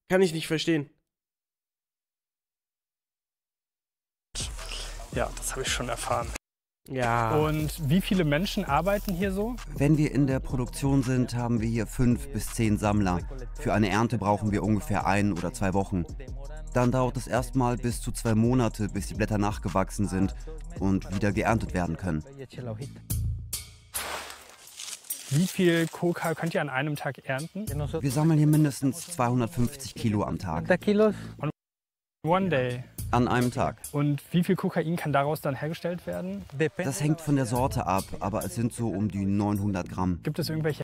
Kann ich nicht verstehen. Ja, das habe ich schon erfahren. Ja. Und wie viele Menschen arbeiten hier so? Wenn wir in der Produktion sind, haben wir hier 5 bis 10 Sammler. Für eine Ernte brauchen wir ungefähr 1 oder 2 Wochen. Dann dauert es erstmal bis zu 2 Monate, bis die Blätter nachgewachsen sind und wieder geerntet werden können. Wie viel Coca könnt ihr an einem Tag ernten? Wir sammeln hier mindestens 250 Kilo am Tag. One day. An einem Tag. Und wie viel Kokain kann daraus dann hergestellt werden? Das hängt von der Sorte ab, aber es sind so um die 900 Gramm. Gibt es irgendwelche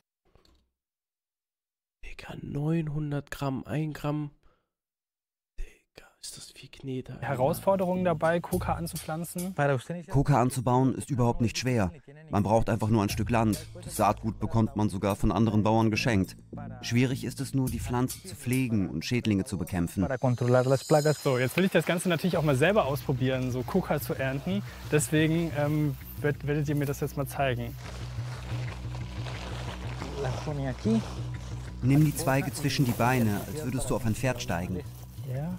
Digga, 900 Gramm, 1 Gramm. Digga, ist das viel Knete. Alter. Herausforderungen dabei, Coca anzupflanzen? Coca anzubauen ist überhaupt nicht schwer. Man braucht einfach nur ein Stück Land. Das Saatgut bekommt man sogar von anderen Bauern geschenkt. Schwierig ist es nur, die Pflanze zu pflegen und Schädlinge zu bekämpfen. So, jetzt will ich das Ganze natürlich auch mal selber ausprobieren, so Coca zu ernten. Deswegen werdet ihr mir das jetzt mal zeigen. Nimm die Zweige zwischen die Beine, als würdest du auf ein Pferd steigen. Ja.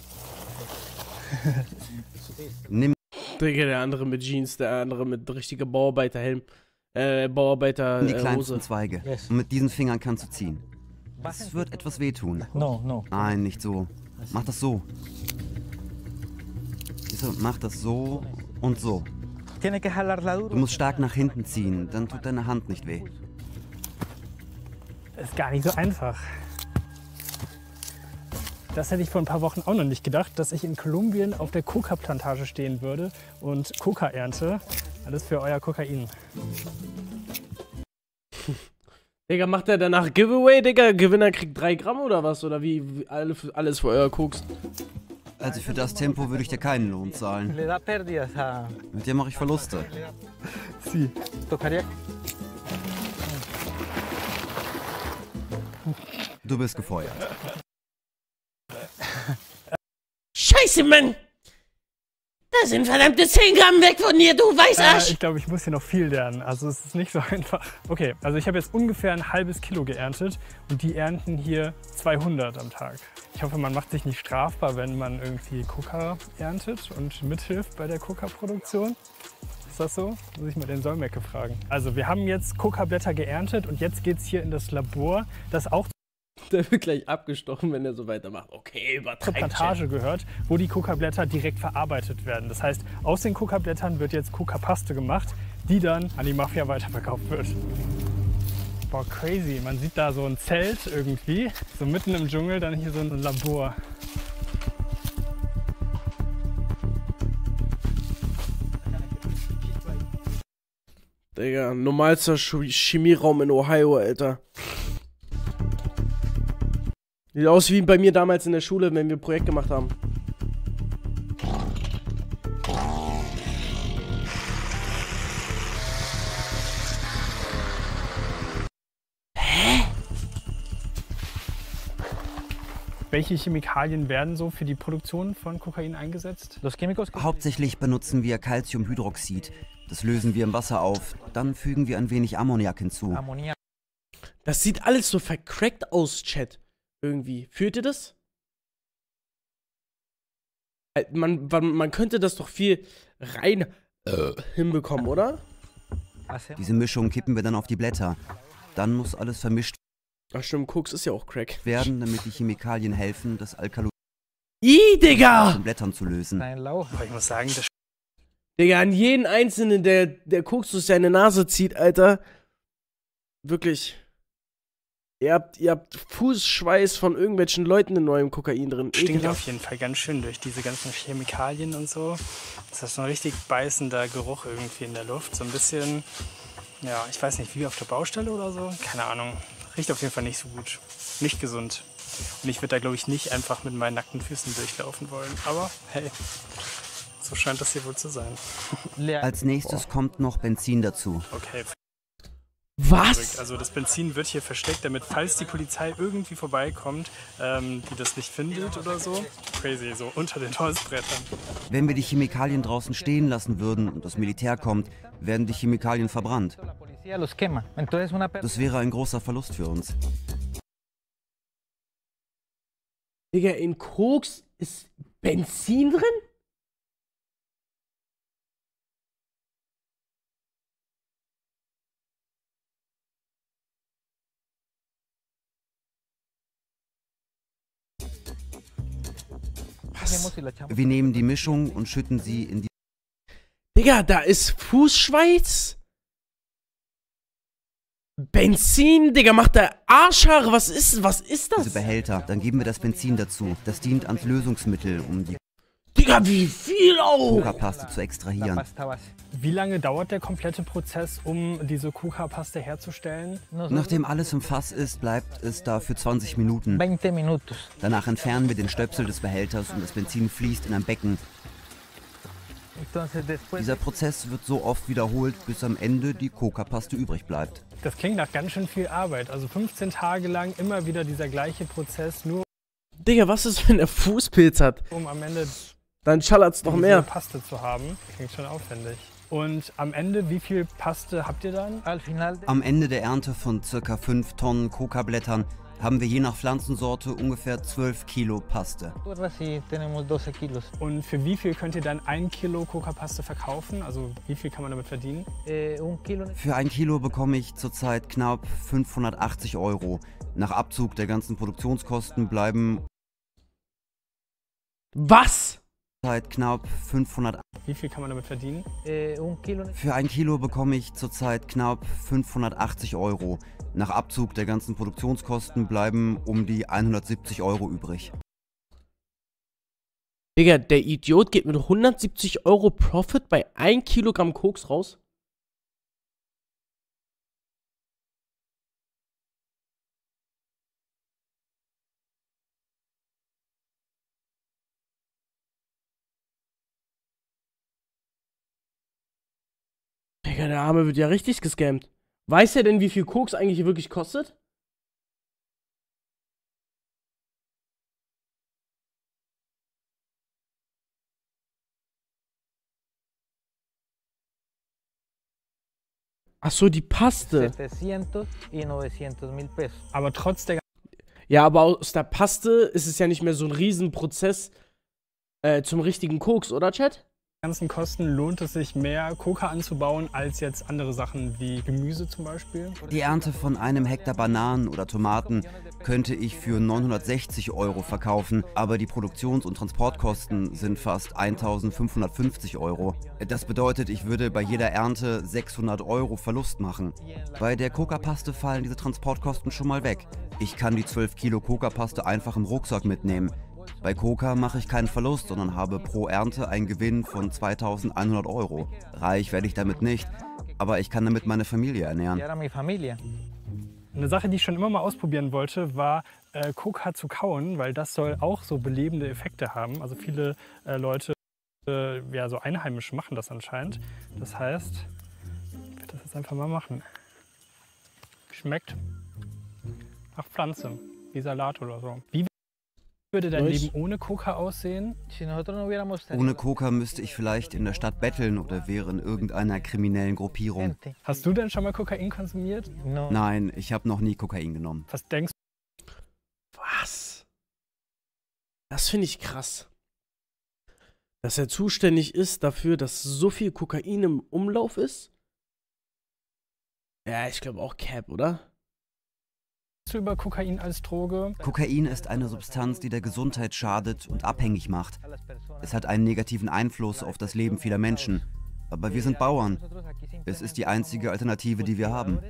Nimm Digga, der andere mit Jeans, der andere mit richtiger Bauarbeiterhelm. Bauarbeiter die Hose. kleinsten Zweige und mit diesen Fingern kannst du ziehen. Es wird etwas wehtun. Nein, nicht so. Mach das so. Siehst du, mach das so und so. Du musst stark nach hinten ziehen, dann tut deine Hand nicht weh. Ist gar nicht so einfach. Das hätte ich vor ein paar Wochen auch noch nicht gedacht, dass ich in Kolumbien auf der Coca-Plantage stehen würde und Coca ernte. Alles für euer Kokain. Digga, macht er danach Giveaway, Digga? Gewinner kriegt 3 Gramm oder was? Oder wie alles für euer Koks? Also für das Tempo würde ich dir keinen Lohn zahlen. Mit dir mache ich Verluste. Du bist gefeuert. Scheiße, Mann! Da sind verdammte 10 Gramm weg von dir, du Weißarsch! Ich glaube, ich muss hier noch viel lernen. Also es ist nicht so einfach. Okay, also ich habe jetzt ungefähr ein halbes Kilo geerntet und die ernten hier 200 am Tag. Ich hoffe, man macht sich nicht strafbar, wenn man irgendwie Coca erntet und mithilft bei der Coca-Produktion. Ist das so? Muss ich mal den Solmecke fragen. Also wir haben jetzt Coca-Blätter geerntet und jetzt geht es hier in das Labor, das auch Der wird gleich abgestochen, wenn er so weitermacht. Okay, zur übertreibt. Plantage gehört, wo die Coca-Blätter direkt verarbeitet werden. Das heißt, aus den Coca-Blättern wird jetzt Coca-Paste gemacht, die dann an die Mafia weiterverkauft wird. Boah, crazy. Man sieht da so ein Zelt irgendwie, so mitten im Dschungel, dann hier so ein Labor. Digga, normalster Chemieraum in Ohio, Alter. Sieht aus wie bei mir damals in der Schule, wenn wir ein Projekt gemacht haben. Welche Chemikalien werden so für die Produktion von Kokain eingesetzt? Hauptsächlich benutzen wir Calciumhydroxid. Das lösen wir im Wasser auf. Dann fügen wir ein wenig Ammoniak hinzu. Das sieht alles so vercrackt aus, Chat. Irgendwie. Fühlt ihr das? Man könnte das doch viel rein hinbekommen, oder? Diese Mischung kippen wir dann auf die Blätter. Dann muss alles vermischt Ach stimmt, Koks ist ja auch Crack. werden, damit die Chemikalien helfen, das Alkaloid Ih, Digga! aus den Blättern zu lösen. Aber ich muss sagen, das Digga, an jeden Einzelnen, der Koks durch seine Nase zieht, Alter. Wirklich. Ihr habt Fußschweiß von irgendwelchen Leuten in neuem Kokain drin. stinkt Ekelhaft. auf jeden Fall ganz schön durch diese ganzen Chemikalien und so. Das ist so ein richtig beißender Geruch irgendwie in der Luft. So ein bisschen, ja, ich weiß nicht, wie auf der Baustelle oder so. Keine Ahnung. Riecht auf jeden Fall nicht so gut. Nicht gesund. Und ich würde da, glaube ich, nicht einfach mit meinen nackten Füßen durchlaufen wollen. Aber hey, so scheint das hier wohl zu sein. Als nächstes kommt noch Benzin dazu. Okay. Was? Also das Benzin wird hier versteckt, damit, falls die Polizei irgendwie vorbeikommt, die das nicht findet oder so. Crazy, so unter den Holzbrettern. Wenn wir die Chemikalien draußen stehen lassen würden und das Militär kommt, werden die Chemikalien verbrannt. Das wäre ein großer Verlust für uns. Digga, in Koks ist Benzin drin? Was? Wir nehmen die Mischung und schütten sie in Digga, da ist Fußschweiß. Benzin, Digga, macht der Arschhaare. Was ist diese das? Behälter. Dann geben wir das Benzin dazu. Das dient als Lösungsmittel, um die Digga, wie viel auch? Coca-Paste zu extrahieren. Wie lange dauert der komplette Prozess, um diese Coca-Paste herzustellen? Nachdem alles im Fass ist, bleibt es da für 20 Minuten. Danach entfernen wir den Stöpsel des Behälters und das Benzin fließt in ein Becken. Dieser Prozess wird so oft wiederholt, bis am Ende die Coca-Paste übrig bleibt. Das klingt nach ganz schön viel Arbeit. Also 15 Tage lang immer wieder dieser gleiche Prozess, nur Digga, was ist, wenn er Fußpilz hat? um am Ende Dann schallert's noch diese mehr. Paste zu haben. Klingt schon aufwendig. Und am Ende, wie viel Paste habt ihr dann? Am Ende der Ernte von ca. 5 Tonnen Coca-Blättern haben wir je nach Pflanzensorte ungefähr 12 Kilo Paste. Und für wie viel könnt ihr dann 1 Kilo Coca-Paste verkaufen? Also wie viel kann man damit verdienen? Für 1 Kilo bekomme ich zurzeit knapp 580 €. Nach Abzug der ganzen Produktionskosten bleiben Was? knapp 500. Wie viel kann man damit verdienen? Für 1 Kilo bekomme ich zurzeit knapp 580 €. Nach Abzug der ganzen Produktionskosten bleiben um die 170 € übrig. Digga, der Idiot geht mit 170 € Profit bei 1 Kilogramm Koks raus? Digga, der Arme wird ja richtig gescammt. Weiß er denn, wie viel Koks eigentlich wirklich kostet? Ach so, die Paste. 700 y 900.000 pesos. Aber trotz der Ja, aber aus der Paste ist es ja nicht mehr so ein Riesenprozess zum richtigen Koks, oder Chat? ganzen Kosten lohnt es sich mehr, Coca anzubauen, als jetzt andere Sachen wie Gemüse zum Beispiel? Die Ernte von einem Hektar Bananen oder Tomaten könnte ich für 960 € verkaufen, aber die Produktions- und Transportkosten sind fast 1550 €. Das bedeutet, ich würde bei jeder Ernte 600 € Verlust machen. Bei der Coca-Paste fallen diese Transportkosten schon mal weg. Ich kann die 12 Kilo Coca-Paste einfach im Rucksack mitnehmen. Bei Coca mache ich keinen Verlust, sondern habe pro Ernte einen Gewinn von 2100 €. Reich werde ich damit nicht, aber ich kann damit meine Familie ernähren. Eine Sache, die ich schon immer mal ausprobieren wollte, war Coca zu kauen, weil das soll auch so belebende Effekte haben. Also viele Leute, ja, so Einheimische machen das anscheinend. Das heißt, ich werde das jetzt einfach mal machen. Schmeckt nach Pflanze, wie Salat oder so. Wie würde dein Leben ohne Coca aussehen? Ohne Coca müsste ich vielleicht in der Stadt betteln oder wäre in irgendeiner kriminellen Gruppierung. Hast du denn schon mal Kokain konsumiert? Nein, ich habe noch nie Kokain genommen. Was denkst Was? Das finde ich krass. Dass er zuständig ist dafür, dass so viel Kokain im Umlauf ist? Ja, ich glaube auch Cap, oder? du über Kokain als Droge? Kokain ist eine Substanz, die der Gesundheit schadet und abhängig macht. Es hat einen negativen Einfluss auf das Leben vieler Menschen. Aber wir sind Bauern. Es ist die einzige Alternative, die wir haben.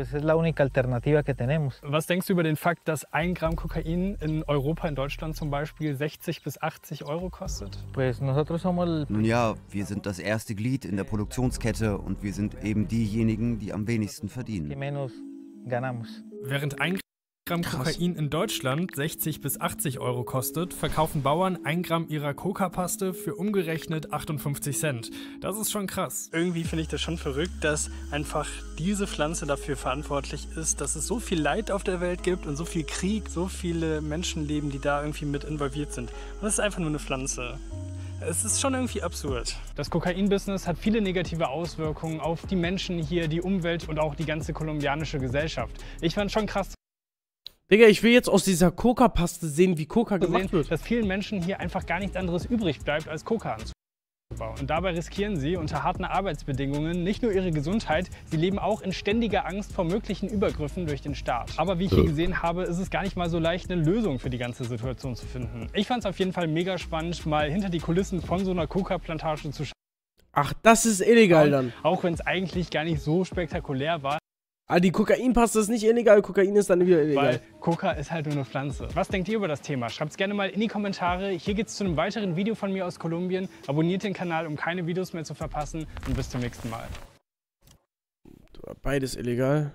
Was denkst du über den Fakt, dass 1 Gramm Kokain in Europa, in Deutschland zum Beispiel, 60 bis 80 € kostet? Nun ja, wir sind das erste Glied in der Produktionskette und wir sind eben diejenigen, die am wenigsten verdienen. Während 1 Gramm Kokain in Deutschland 60 bis 80 € kostet, verkaufen Bauern 1 Gramm ihrer Coca-Paste für umgerechnet 58 Cent. Das ist schon krass. Irgendwie finde ich das schon verrückt, dass einfach diese Pflanze dafür verantwortlich ist, dass es so viel Leid auf der Welt gibt und so viel Krieg, so viele Menschenleben, die da irgendwie mit involviert sind. Und es ist einfach nur eine Pflanze. Es ist schon irgendwie absurd. Das Kokain-Business hat viele negative Auswirkungen auf die Menschen hier, die Umwelt und auch die ganze kolumbianische Gesellschaft. Ich fand schon krass Digga, ich will jetzt aus dieser Coca-Paste sehen, wie Coca gemacht wird. Dass vielen Menschen hier einfach gar nichts anderes übrig bleibt, als Coca anzubauen. Und dabei riskieren sie unter harten Arbeitsbedingungen nicht nur ihre Gesundheit, sie leben auch in ständiger Angst vor möglichen Übergriffen durch den Staat. Aber wie ich hier gesehen habe, ist es gar nicht mal so leicht, eine Lösung für die ganze Situation zu finden. Ich fand es auf jeden Fall mega spannend, mal hinter die Kulissen von so einer Coca-Plantage zu schauen. Ach, das ist illegal dann. Auch wenn es eigentlich gar nicht so spektakulär war. Ah, die Kokainpaste ist nicht illegal, Kokain ist dann wieder illegal. Weil Coca ist halt nur eine Pflanze. Was denkt ihr über das Thema? Schreibt es gerne mal in die Kommentare. Hier geht es zu einem weiteren Video von mir aus Kolumbien. Abonniert den Kanal, um keine Videos mehr zu verpassen. Und bis zum nächsten Mal. Beides illegal.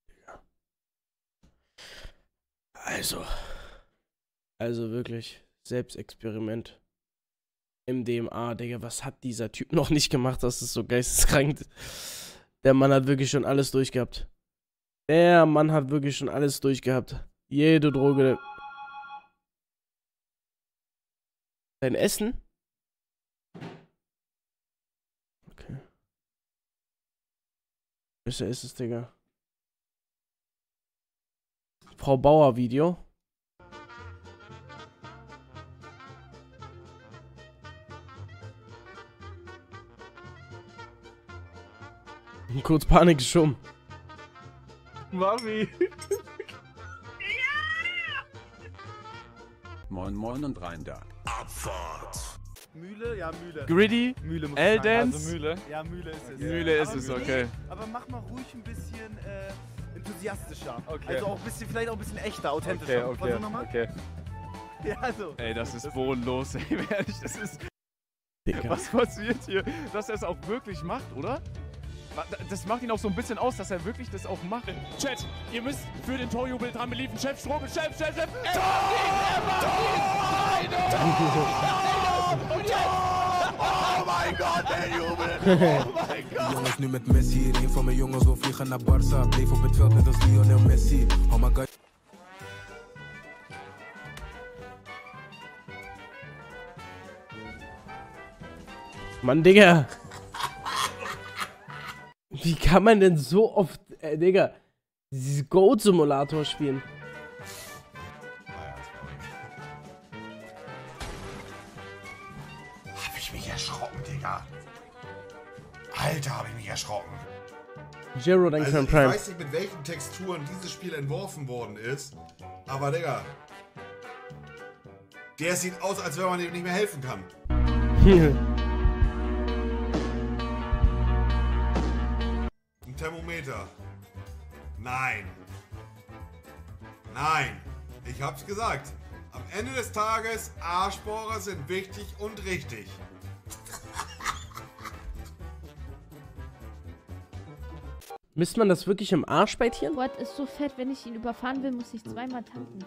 Also wirklich, Selbstexperiment. MDMA, Digga, was hat dieser Typ noch nicht gemacht? Das ist so geisteskrank. Der Mann hat wirklich schon alles durchgehabt. Der Mann hat wirklich schon alles durchgehabt. Jede Droge. Dein Essen? Okay. Besser ist es, Digga. Frau Bauer Video. Kurz Panik geschoben. Mami. Moin Moin und rein da. Abfahrt. Mühle? Ja, Mühle. Gritty? Mühle muss L-Dance? Also Mühle. Ja, Mühle ist es. Mühle ist Aber es, Mühle- okay. Aber mach mal ruhig ein bisschen enthusiastischer. Okay. Also auch ein bisschen, vielleicht auch ein bisschen echter, authentischer. Okay, Warte nochmal. okay. Ja, also. Ey, das ist bodenlos, ey, ehrlich, das ist... Digga. Was passiert hier? Dass er es auch wirklich macht, oder? Das macht ihn auch so ein bisschen aus, dass er wirklich das auch macht. Chat, ihr müsst für den Torjubel dran beliefen. Chef, Strobel, Chef! Er macht ihn! Und jetzt! Oh mein Gott, der Jubel! Oh mein Gott! Jongens, nu met Messi. Een van mijn jongens wil vliegen naar Barça. Bleef op het veld net als Lionel Messi. Oh my god. Mann, Digga. Wie kann man denn so oft, Digga, dieses Goat-Simulator spielen? Hab ich mich erschrocken, Digga. Alter, hab ich mich erschrocken. Zero, dein Also, ich Prime. weiß nicht, mit welchen Texturen dieses Spiel entworfen worden ist, aber Digga, der sieht aus, als wenn man ihm nicht mehr helfen kann. Ein Thermometer. Nein. Nein. Ich hab's gesagt. Am Ende des Tages, Arschbohrer sind wichtig und richtig. Misst man das wirklich im Arschbeitchen? Gott ist so fett, wenn ich ihn überfahren will, muss ich zweimal tanken.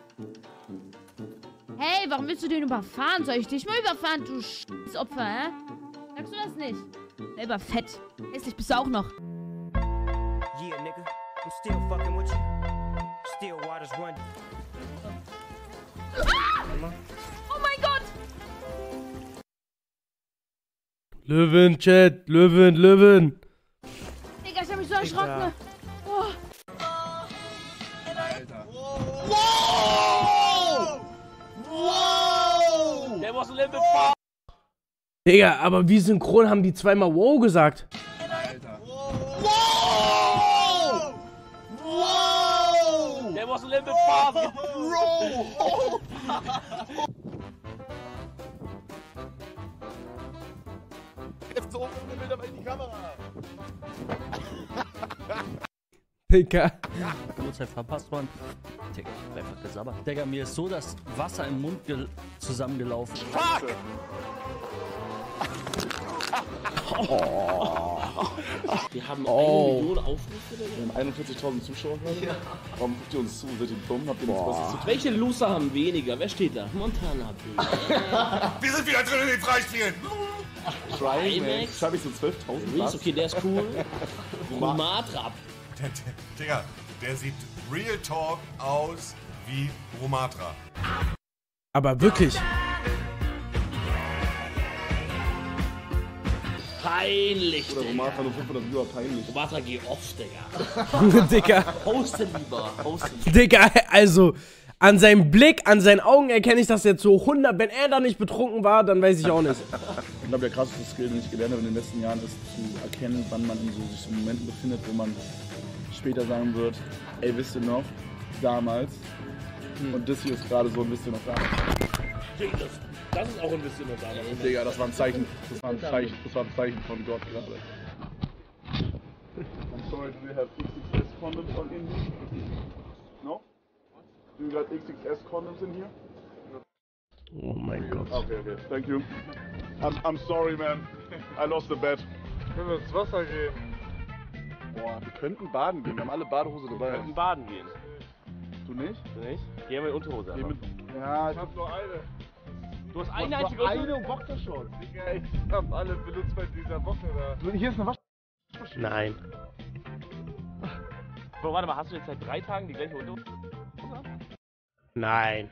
Hey, warum willst du den überfahren? Soll ich dich mal überfahren, du Opfer, hä? Sagst du das nicht? Selber fett. Hässlich bist du auch noch. Yeah, nigga. I'm still fucking with you. Still waters run. Ah! Oh mein Gott! Löwen, Chat. Löwen, Löwen. Digga, ich hab mich so erschrocken. Ne? Oh. Alter. Wow! Wow! That was a little bit far. Digga, aber wie synchron haben die zweimal wow gesagt? Alter. Wow! Wow! That was a little bit far. Bro! Jetzt so Bilder in die Kamera. Digga. Uhrzeit verpasst worden. Digga, ich hab einfach gesabbert. Digga, mir ist so das Wasser im Mund zusammengelaufen. Fuck! Wir haben 1 Oh. Million Aufrufe. Wir haben 41.000 Zuschauer. Ja. Warum guckt ihr uns zu? Seid ihr dumm? Habt ihr nichts Besseres zu tun? Welche Loser haben weniger? Wer steht da? Montana. Wir sind wieder drin in den Freispielen. Trimax. Schreibe ich so 12.000. Reese, okay, der ist cool. Rumatra. Digga, der sieht Real Talk aus wie Romatra. Aber wirklich. Peinlich, Oder Romatra nur 500 lieber peinlich. Romatra, geh off, Digga. Digga. Poste lieber. Digga, also an seinem Blick, an seinen Augen erkenne ich das jetzt so 100. Wenn er da nicht betrunken war, dann weiß ich auch nicht. Ich glaube, der krasseste Skill, den ich gelernt habe in den letzten Jahren, ist zu erkennen, wann man in sich so Momenten befindet, wo man später sagen wird, ey, wisst ihr noch, damals. Und das hier ist gerade so ein bisschen noch da. Das ist auch ein bisschen noch da. Digga, das war ein Zeichen. Das war ein Zeichen von Gott gerade. I'm sorry, do you have XXS condoms on in here? No? Do you got XXS condoms in here? Oh mein Gott. Okay, thank you. I'm sorry, man. I lost the bet. Können wir ins Wasser gehen? Boah, wir könnten baden gehen. Wir haben alle Badehose dabei. Wir könnten baden gehen. Du nicht? Du nicht? Gehen wir in Unterhose einfach. Ja, Ich hab nur eine. Du hast eine einzige Unterhose? und Boxershorts. Digga, ich hab alle benutzt bei dieser Woche da. Hier ist eine Nein. Bro, warte mal, hast du jetzt seit 3 Tagen die gleiche Unterhose? Nein.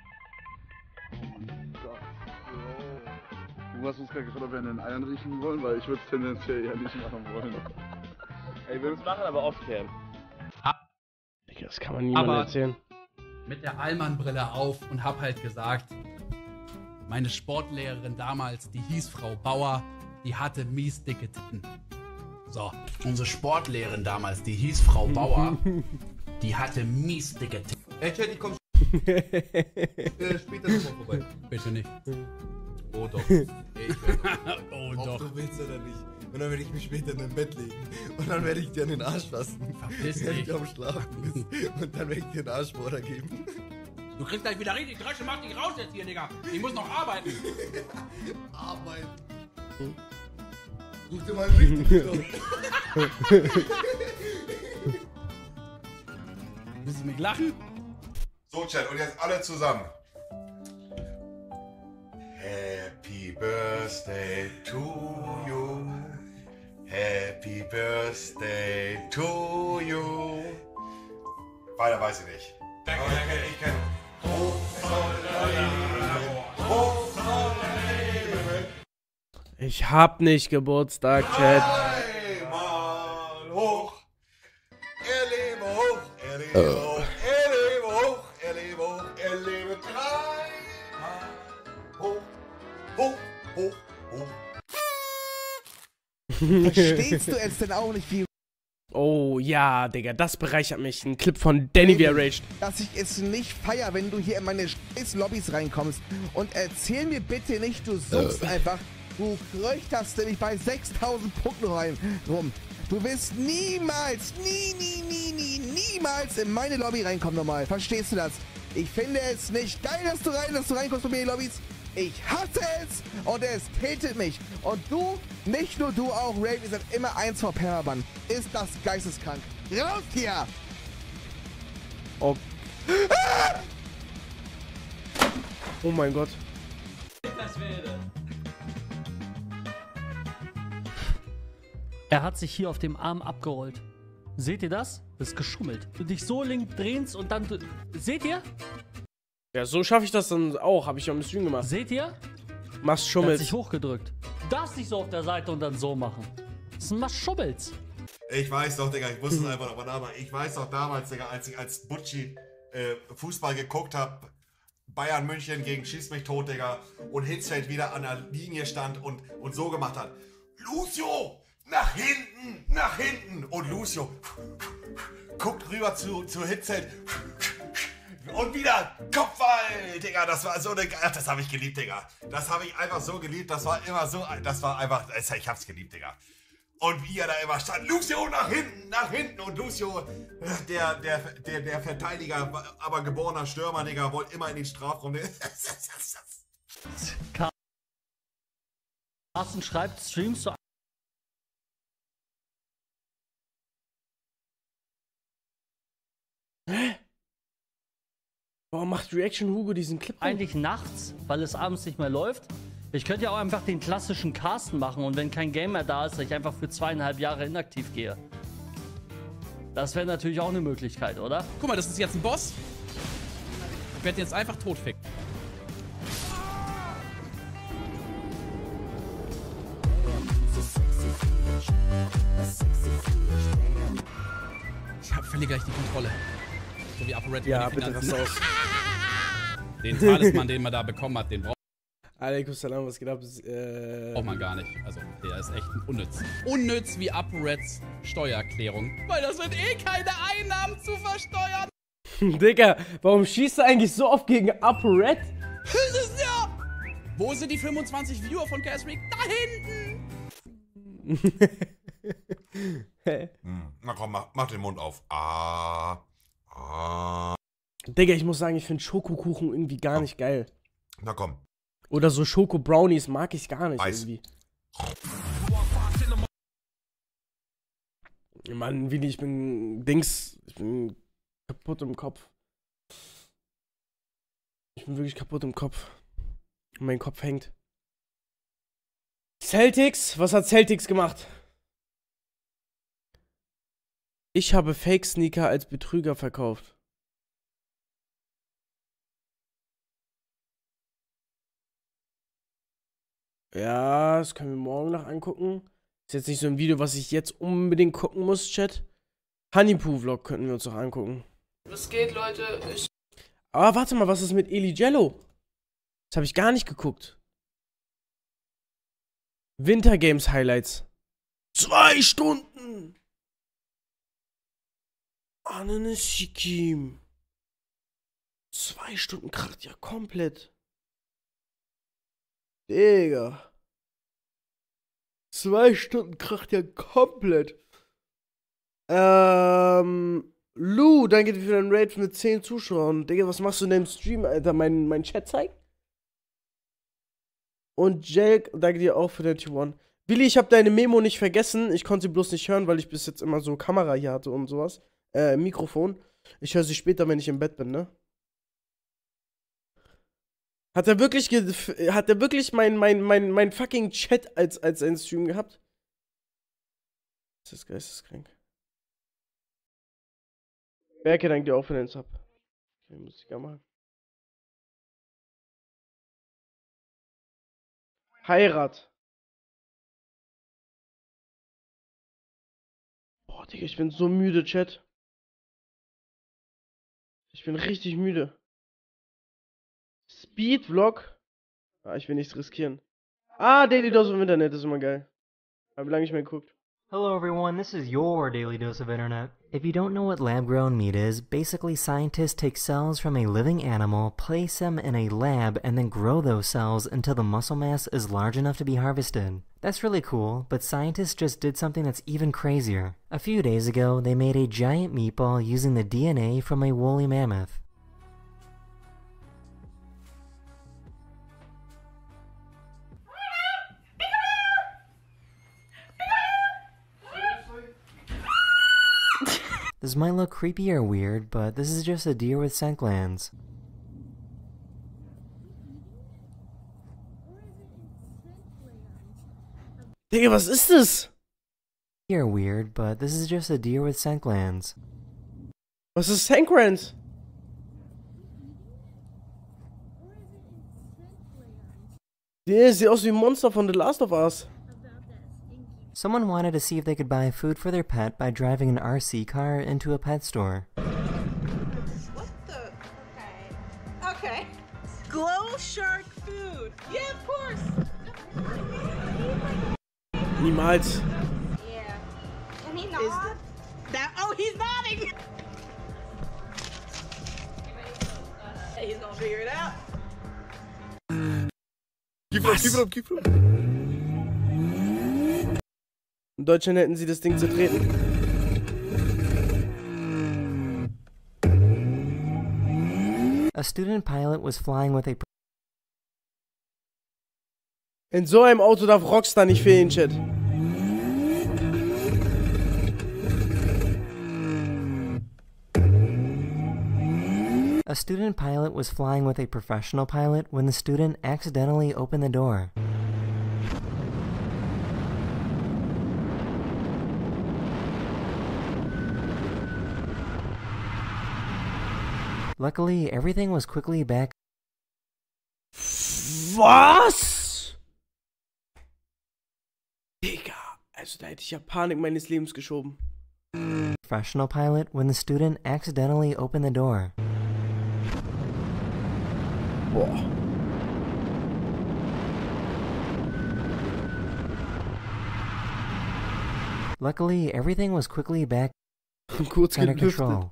Du hast uns gerade gefragt, ob wir an den Eiern riechen wollen, weil ich würde es tendenziell eher nicht machen wollen. Ey, wir müssen machen, aber off-cam. Digga, das kann man niemandem erzählen. Mit der Allmann-Brille auf und hab halt gesagt, meine Sportlehrerin damals, die hieß Frau Bauer, die hatte mies dicke Titten. So, unsere Sportlehrerin damals, die hieß Frau Bauer, die hatte mies dicke Titten. Ey, Chatty, komm später nochmal vorbei. Bitte nicht. Oh doch. Oh doch. Du willst oder nicht. Und dann werde ich mich später in dein Bett legen. Und dann werde ich dir an den Arsch fassen. Verpiss wenn dich. du am Schlafen bist. Und dann werde ich dir einen Arschbohrer geben. Du kriegst gleich wieder richtig Dresche, mach dich raus jetzt hier, Digga. Ich muss noch arbeiten. Arbeiten. Such dir mal einen richtigen Job. Willst du mich lachen? So, Chat, und jetzt alle zusammen. Happy Birthday to you. Happy Birthday to you. Weiter weiß ich nicht. Ich kenne. Ich hab nicht Geburtstag, Chat. Einmal hoch. Er lebe hoch. Er lebe hoch. Er lebe hoch. Er lebe hoch. Er lebe dreimal hoch. Hoch, hoch, hoch. Verstehst du es denn auch nicht, wie Oh ja, Digga, das bereichert mich. Ein Clip von Danny, wie er raged. dass ich es nicht feier, wenn du hier in meine scheiß Lobbys reinkommst. Und erzähl mir bitte nicht, du suchst einfach. Du kröchterst nämlich bei 6000 Punkten rum. Du wirst niemals, niemals in meine Lobby reinkommen normal. Verstehst du das? Ich finde es nicht geil, dass du reinkommst bei mir in die Lobbys. Ich hasse es und es tötet mich. Und du, nicht nur du, auch Raven, ihr seid immer eins vor Permaban. Ist das geisteskrank. Raus hier! Oh. Oh mein Gott. Er hat sich hier auf dem Arm abgerollt. Seht ihr das? Das ist geschummelt. Du dich so links drehst und dann... Seht ihr? Ja, so schaffe ich das dann auch. Habe ich ja im Stream gemacht. Seht ihr? Machst Er hat Schummels. sich hochgedrückt. Du darfst nicht so auf der Seite und dann so machen. Das ist ein Schummels. Ich weiß doch, Digga, ich muss es einfach nochmal nachmachen. Ich weiß doch damals, Digga, als ich als Butchi Fußball geguckt habe, Bayern München gegen Schieß mich tot, Digga, und Hitzfeld wieder an der Linie stand und so gemacht hat. Lucio, nach hinten, nach hinten. Und Lucio guckt rüber zu Hitzfeld. Und wieder Kopfball, Digga, das war so eine... Ach, das habe ich geliebt, Digga. Das habe ich einfach so geliebt, das war immer so... Das war einfach... Ich hab's geliebt, Digga. Und wie er da immer stand, Lucio nach hinten. Und Lucio, der Verteidiger, aber geborener Stürmer, Digga, wollte immer in den Strafraum. Carsten schreibt, streamst du... Hä? Warum macht Reaction Hugo diesen Clip? Eigentlich nachts, weil es abends nicht mehr läuft. Ich könnte ja auch einfach den klassischen Carsten machen und wenn kein Game mehr da ist, dass ich einfach für 2,5 Jahre inaktiv gehe. Das wäre natürlich auch eine Möglichkeit, oder? Guck mal, das ist jetzt ein Boss. Ich werde jetzt einfach totficken. verliere gleich die Kontrolle. So wie ApoRed Ja, über die bitte Finanzen. raus aus. Den Talisman, den man da bekommen hat, den braucht Alaikum Salam, was geht ab? man gar nicht. Also, der ist echt unnütz. Unnütz wie ApoReds Steuererklärung. Weil das sind eh keine Einnahmen zu versteuern. Digga, warum schießt du eigentlich so oft gegen ApoRed? Das ist ja... Wo sind die 25 Viewer von Casrick? Da hinten! Na komm, mach den Mund auf. Digga, ich muss sagen, ich finde Schokokuchen irgendwie gar nicht geil. Na komm. Oder so Schoko-Brownies mag ich gar nicht irgendwie. Mann, Willi, ich bin kaputt im Kopf. Ich bin wirklich kaputt im Kopf. Und mein Kopf hängt. Celtics? Was hat Celtics gemacht? Ich habe Fake-Sneaker als Betrüger verkauft. Ja, das können wir morgen noch angucken. Ist jetzt nicht so ein Video, was ich jetzt unbedingt gucken muss, Chat. Honeypoo-Vlog könnten wir uns noch angucken. Was geht, Leute? Aber warte mal, was ist mit Eli Jello? Das habe ich gar nicht geguckt. Winter Games Highlights. 2 Stunden! Ananesikim. 2 Stunden kracht ja komplett. Digga. 2 Stunden kracht ja komplett. Lou, danke dir für deinen Raid mit 10 Zuschauern. Digga, was machst du in deinem Stream, Alter? Mein Chat zeigt? Und Jake, danke dir auch für den T1. Willi, ich habe deine Memo nicht vergessen. Ich konnte sie bloß nicht hören, weil ich bis jetzt immer so Kamera hier hatte und sowas. Mikrofon. Ich höre sie später, wenn ich im Bett bin, ne? Hat er wirklich mein fucking Chat als einen Stream gehabt? Das ist geisteskrank. Berke, danke dir auch für den Sub. Okay, muss ich gar machen. Heirat. Boah, Digga, ich bin so müde, Chat. Ich bin richtig müde. Speed-Vlog. Ah, ich will nichts riskieren. Ah, Daily Dose im Internet ist immer geil. Hab lange nicht mehr geguckt. Hello everyone, this is your Daily Dose of Internet. If you don't know what lab-grown meat is, basically scientists take cells from a living animal, place them in a lab, and then grow those cells until the muscle mass is large enough to be harvested. That's really cool, but scientists just did something that's even crazier. A few days ago, they made a giant meatball using the DNA from a woolly mammoth. This might look creepy or weird, but this is just a deer with scent glands. Digga, was ist das? You're weird, but this is just a deer with scent glands. Was ist scent glands? Der sieht aus wie ein Monster von The Last of Us. Someone wanted to see if they could buy food for their pet by driving an RC car into a pet store. What the? Okay. Glow shark food. Yeah, of course. Niemals. Yeah. Can he nod? Oh, he's nodding. He's gonna figure it out. Gib drauf. In Deutschland hätten sie das Ding zertreten. A student pilot was flying with a... In so einem Auto darf Rockstar nicht fehlen, Chat. A student pilot was flying with a professional pilot when the student accidentally opened the door. Luckily, everything was quickly back. Was? Digga, also da hätte ich ja Panik meines Lebens geschoben. Professional pilot when the student accidentally opened the door. Boah. Luckily, everything was quickly back Kurz under gelüftet. control.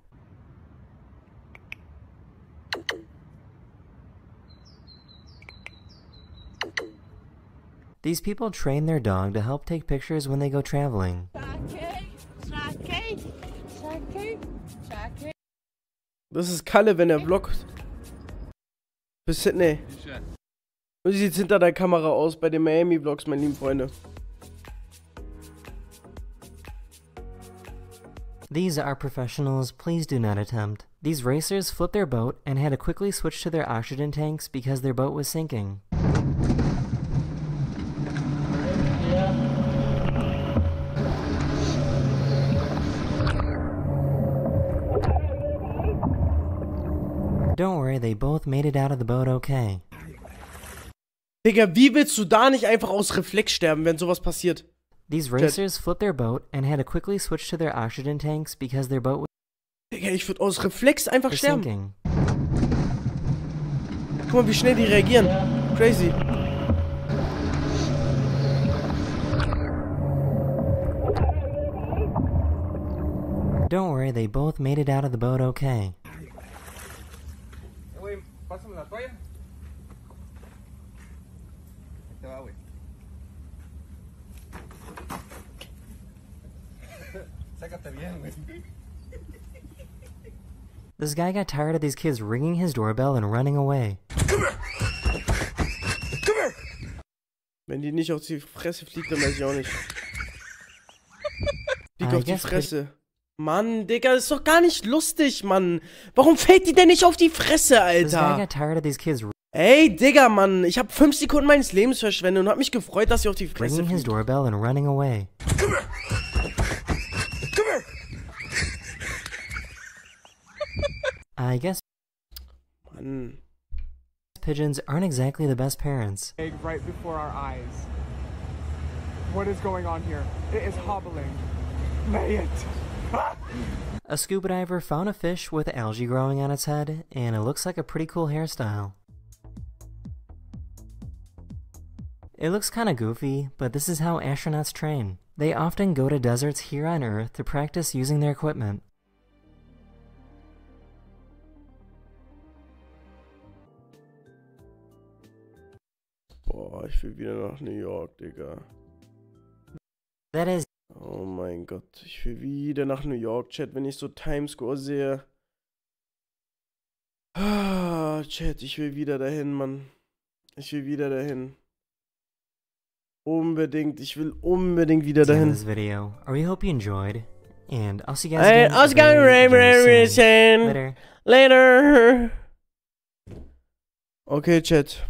These people train their dog to help take pictures when they go traveling. Das ist Kalle, wenn er vloggt. Für Sydney. So sieht's hinter der Kamera aus bei den Miami-Vlogs, meine lieben Freunde. These are professionals, please do not attempt. These racers flipped their boat and had to quickly switch to their oxygen tanks because their boat was sinking. Don't worry, they both made it out of the boat okay. Digga, wie willst du da nicht einfach aus Reflex sterben, wenn sowas passiert? These racers flipped their boat and had to quickly switch to their oxygen tanks because their boat was Digga, ich würde aus Reflex einfach sterben. sinking. Guck mal, wie schnell die reagieren. Crazy. Don't worry, they both made it out of the boat okay. Güey, pásame la toalla. Te va, güey. Sácate bien, güey. This guy got tired of these kids ringing his doorbell and running away. Wenn die nicht auf die Fresse fliegt, dann weiß ich auch nicht. Fliegt auf die Fresse. Mann, Digga, das ist doch gar nicht lustig, Mann. Warum fällt die denn nicht auf die Fresse, This guy Alter? got tired of these kids Ey, Digga, Mann. Ich habe 5 Sekunden meines Lebens verschwendet und hab mich gefreut, dass sie auf die Fresse ringing his fliegt. doorbell and running away. I guess Mann. pigeons aren't exactly the best parents. Egg right before our eyes. What is going on here? It is hobbling. Lay it. A scuba diver found a fish with algae growing on its head, and it looks like a pretty cool hairstyle. It looks kinda goofy, but this is how astronauts train. They often go to deserts here on Earth to practice using their equipment. Boah, ich will wieder nach New York, Digga. That is. Oh mein Gott, ich will wieder nach New York, Chat, wenn ich so Times Square sehe. Ah, Chat, ich will wieder dahin, Mann. Ich will wieder dahin. Unbedingt, ich will unbedingt wieder That's the end dahin. of this video. I really hope you enjoyed, and I'll see you guys Hey, again I was going very soon. Later. Later. Okay, Chat.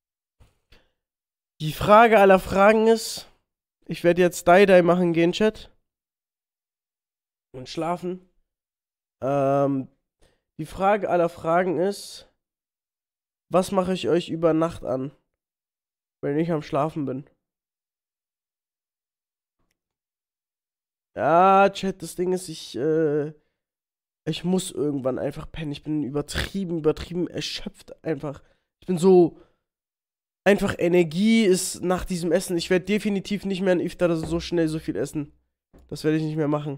Die Frage aller Fragen ist, ich werde jetzt Die-Die machen gehen, Chat. Und schlafen. Die Frage aller Fragen ist, was mache ich euch über Nacht an, wenn ich am Schlafen bin? Ja, Chat, das Ding ist, ich muss irgendwann einfach pennen. Ich bin übertrieben erschöpft einfach. Ich bin so, einfach Energie ist nach diesem Essen. Ich werde definitiv nicht mehr an Iftar so schnell so viel essen. Das werde ich nicht mehr machen.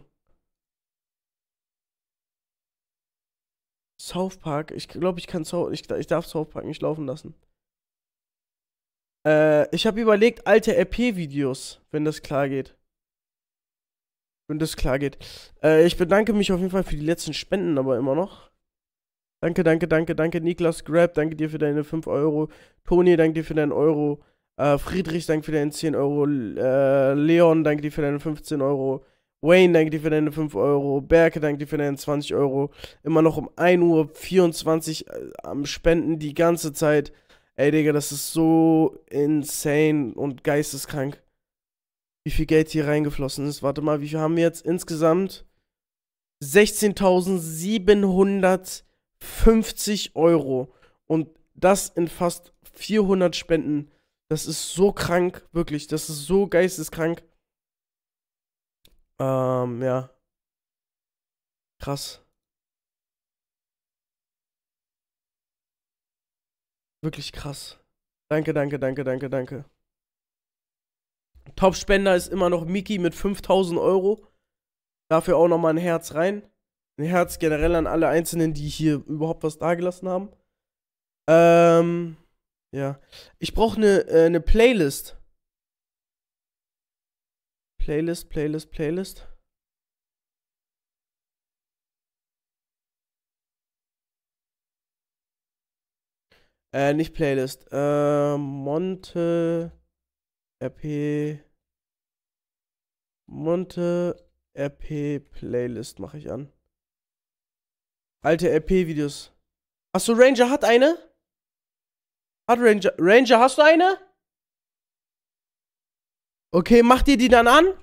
South Park, ich glaube, ich darf South Park nicht laufen lassen. Ich habe überlegt, alte RP-Videos, wenn das klar geht. Ich bedanke mich auf jeden Fall für die letzten Spenden, aber immer noch. Danke, Niklas Grab, danke dir für deine 5 Euro. Toni, danke dir für deinen Euro. Friedrich, danke für deine 10 Euro. Leon, danke dir für deine 15 Euro. Wayne, danke dir für deine 5 Euro. Berke, danke dir für deine 20 Euro. Immer noch um 1:24 Uhr am Spenden die ganze Zeit. Ey, Digga, das ist so insane und geisteskrank, wie viel Geld hier reingeflossen ist. Warte mal, wie viel haben wir jetzt insgesamt? 16.750 Euro. Und das in fast 400 Spenden. Das ist so krank, wirklich. Das ist so geisteskrank. Ja. Krass. Wirklich krass. Danke, danke, danke, danke, danke. Top-Spender ist immer noch Miki mit 5.000 Euro. Dafür auch nochmal ein Herz rein. Ein Herz generell an alle Einzelnen, die hier überhaupt was dagelassen haben. Ja. Ich brauche eine Playlist. Playlist. Nicht Playlist. Monte RP Playlist mache ich an. Alte RP-Videos. Achso, Ranger hat eine? Hat Ranger. Ranger, hast du eine? Okay, mach dir die dann an?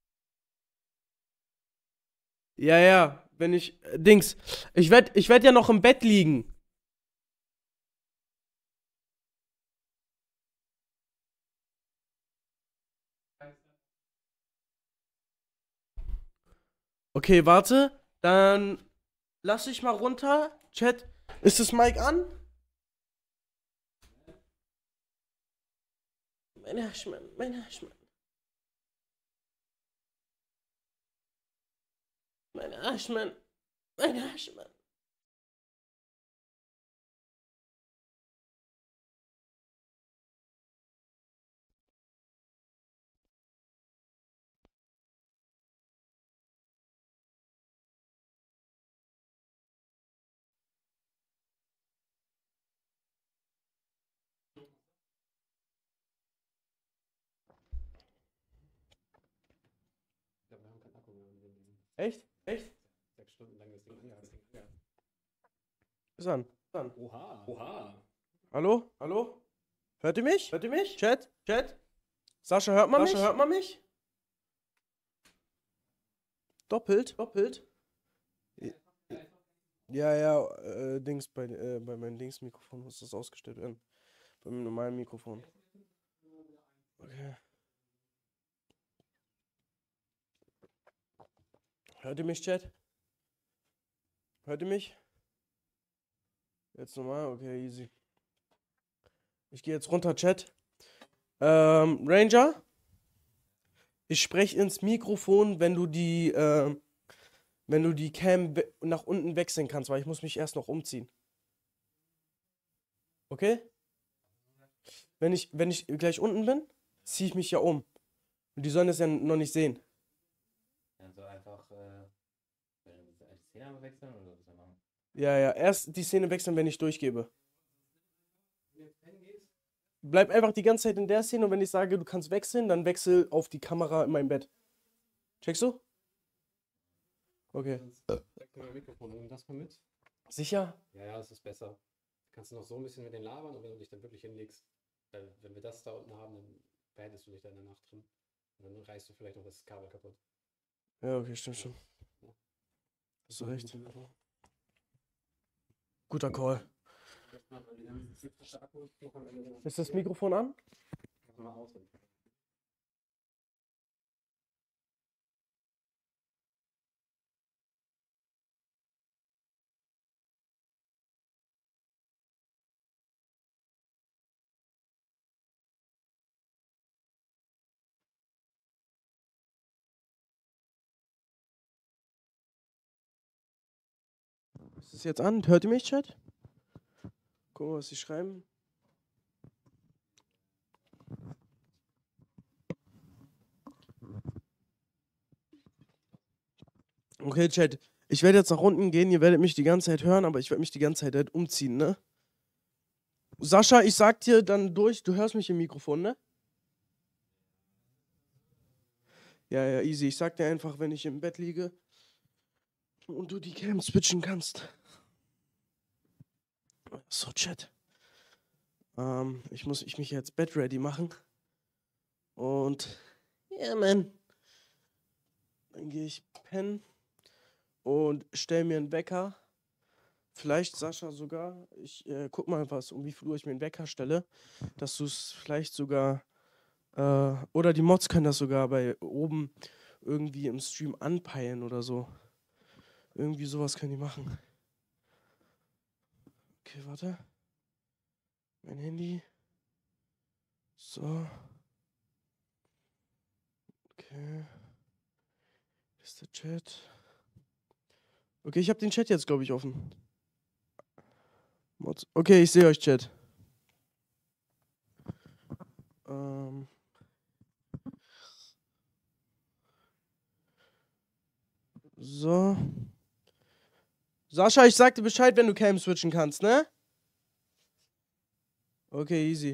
Ja, ja. Wenn ich. Dings. Ich werd ja noch im Bett liegen. Okay, warte. Dann lass ich mal runter. Chat. Ist das Mic an? Mein Arschmann. Echt? 6 Stunden lang das Ding angehalten. Ist an. Oha. Hallo? Hört ihr mich? Chat? Sascha, hört man mich? Doppelt? Ja, Dings, bei meinem Dings-Mikrofon muss das ausgestellt werden. Bei meinem normalen Mikrofon. Okay. Hört ihr mich, Chat? Hört ihr mich? Jetzt nochmal? Okay, easy. Ich gehe jetzt runter, Chat. Ranger? Ich spreche ins Mikrofon, wenn du die Cam nach unten wechseln kannst, weil ich muss mich erst noch umziehen. Okay? Wenn ich gleich unten bin, ziehe ich mich ja um. Und die sollen das ja noch nicht sehen. Also einfach die Szene wechseln oder was machen? Ja, erst die Szene wechseln, wenn ich durchgebe. Bleib einfach die ganze Zeit in der Szene und wenn ich sage, du kannst wechseln, dann wechsel auf die Kamera in meinem Bett. Checkst du? Okay. Sag dir mein Mikrofon, nimm das mal mit. Sicher? Ja, das ist besser. Kannst du noch so ein bisschen mit denen labern und wenn du dich dann wirklich hinlegst, wenn wir das da unten haben, dann behältst du dich da in der Nacht drin. Und dann reißt du vielleicht noch das Kabel kaputt. Ja, okay, stimmt schon. Hast du recht. Guter Call. Ist das Mikrofon an? Ist es jetzt an? Hört ihr mich, Chat? Guck mal, was sie schreiben. Okay, Chat. Ich werde jetzt nach unten gehen. Ihr werdet mich die ganze Zeit hören, aber ich werde mich die ganze Zeit halt umziehen, ne? Sascha, ich sag dir dann durch, du hörst mich im Mikrofon, ne? Ja, easy. Ich sag dir einfach, wenn ich im Bett liege und du die Cam switchen kannst. So, Chat. Ich muss mich jetzt Bett ready machen. Und ja, man. Dann gehe ich pennen und stell mir einen Wecker. Vielleicht, Sascha, sogar. Ich guck mal, um wie viel Uhr ich mir einen Wecker stelle. Dass du es vielleicht sogar. Oder die Mods können das sogar bei oben irgendwie im Stream anpeilen oder so. Irgendwie sowas können die machen. Okay, warte. Mein Handy. So. Okay. Das ist der Chat. Okay, ich habe den Chat jetzt, glaube ich, offen. Mods. Okay, ich sehe euch, Chat. So. Sascha, ich sag dir Bescheid, wenn du Cam switchen kannst, ne? Okay, easy.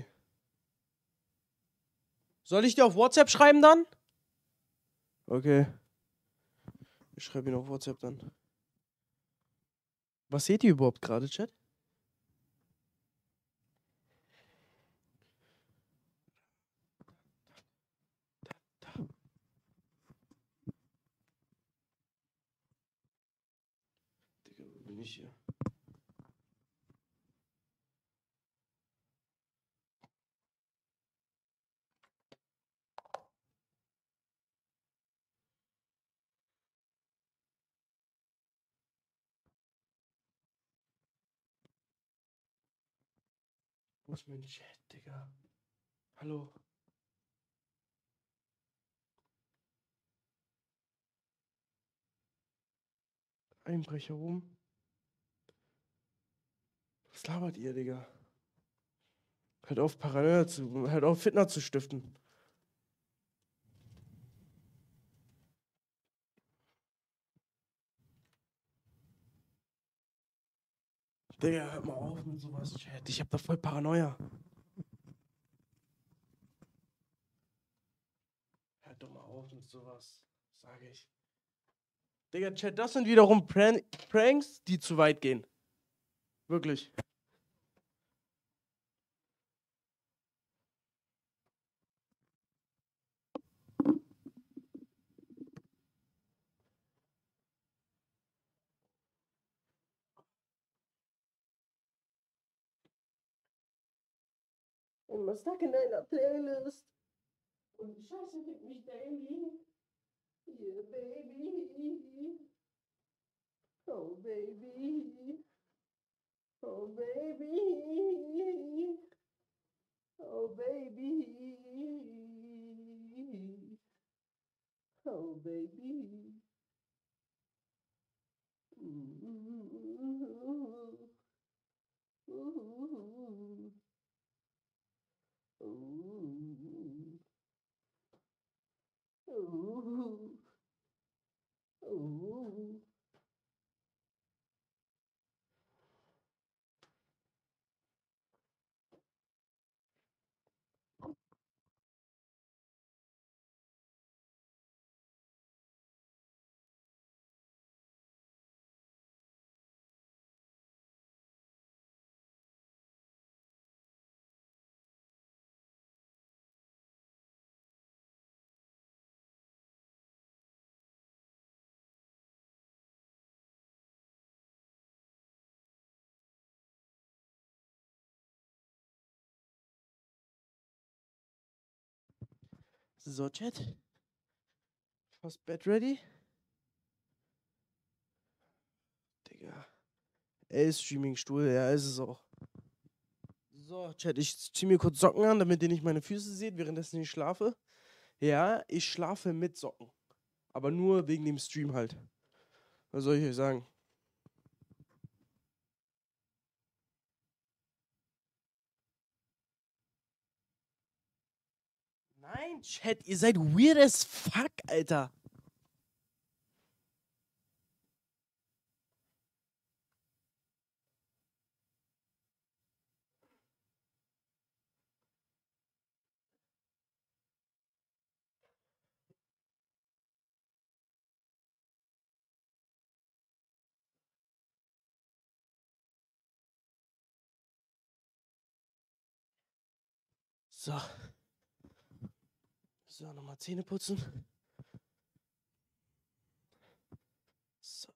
Soll ich dir auf WhatsApp schreiben dann? Okay. Ich schreibe ihn auf WhatsApp dann. Was seht ihr überhaupt gerade, Chat? Digga, wo bin ich hier? Wo ist mein Chat, Digga? Hallo? Einbrecher rum. Was labert ihr, Digga? Hört auf, Paranoia zu... Hört auf, Fitner zu stiften. Digga, hört mal auf mit sowas, Chat. Ich hab da voll Paranoia. Hört doch mal auf mit sowas, sage ich. Digga, Chat, das sind wiederum Pranks, die zu weit gehen. Wirklich. Immer stuck in deiner Playlist. Und die Scheiße fickt mich daily. Yeah, baby. Oh, baby. Oh, baby. Oh, baby. Oh, baby. So, Chat. Fast Bed ready? Digga. Streaming-Stuhl, ja, ist es auch. So, Chat, ich zieh mir kurz Socken an, damit ihr nicht meine Füße seht, währenddessen ich schlafe. Ja, ich schlafe mit Socken. Aber nur wegen dem Stream halt. Was soll ich euch sagen? Nein, Chat, ihr seid weird as fuck, Alter. So. So, nochmal Zähne putzen. So.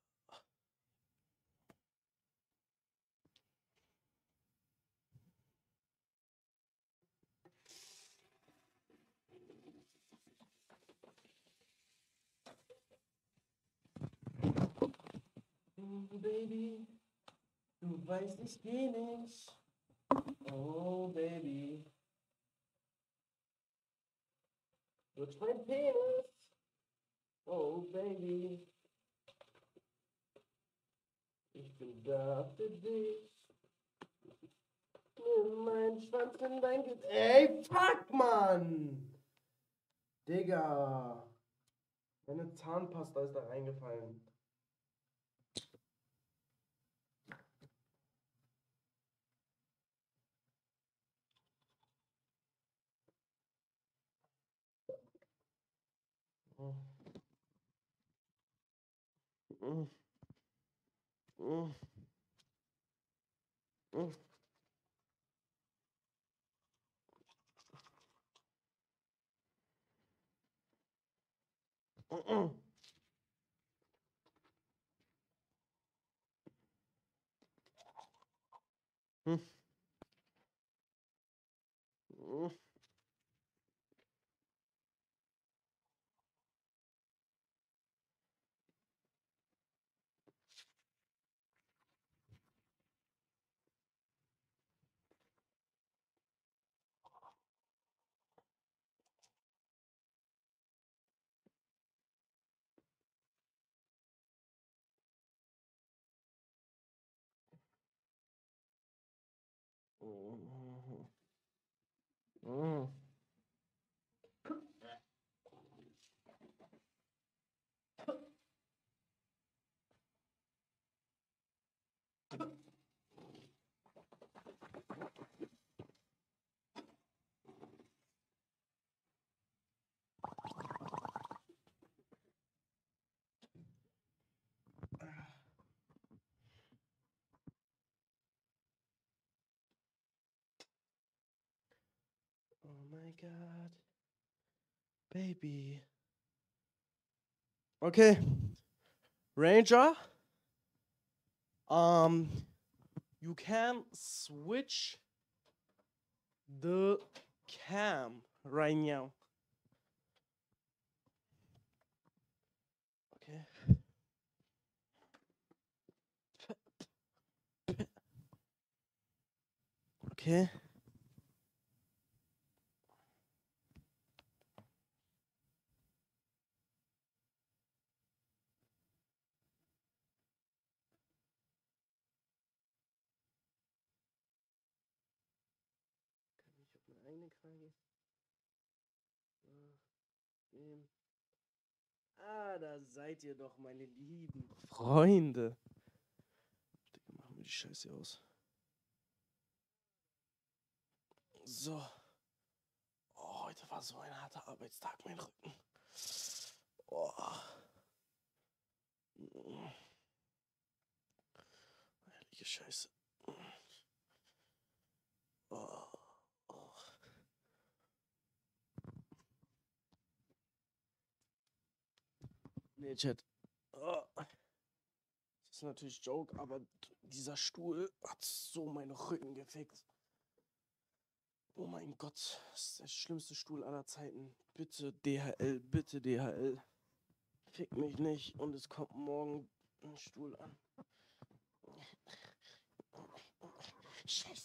Baby, du weißt, ich geh nicht. Oh, Baby. Lutsch mein Penis. Oh, Baby. Ich bin da für dich. Nimm meinen Schwanz in dein Gesicht. Ey, fuck, Mann! Digga. Meine Zahnpasta ist da reingefallen. Oh my God. Baby. Okay. Ranger. You can switch the cam right now. Okay. Okay. Ich habe eine eigene Krage. Da seid ihr doch, meine lieben Freunde. Digga, machen wir die Scheiße aus. So. Oh, heute war so ein harter Arbeitstag, mein Rücken. Oh. Heilige Scheiße. Oh. Oh. Nee, Chat. Oh. Das ist natürlich Joke, aber dieser Stuhl hat so meinen Rücken gefickt. Oh mein Gott, das ist der schlimmste Stuhl aller Zeiten. Bitte DHL, bitte DHL. Fick mich nicht und es kommt morgen ein Stuhl an. Scheiße.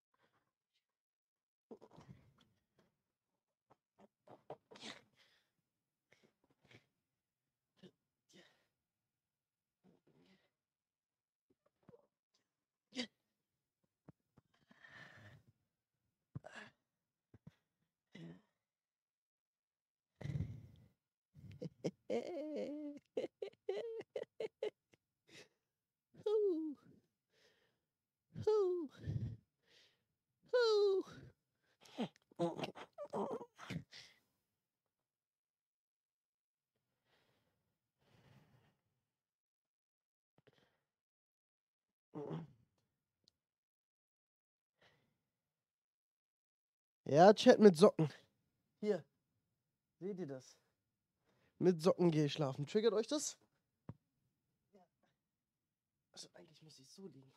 Ja, Chat mit Socken. Hier. Seht ihr das? Mit Socken gehe ich schlafen. Triggert euch das? Ja. Also eigentlich muss ich so liegen.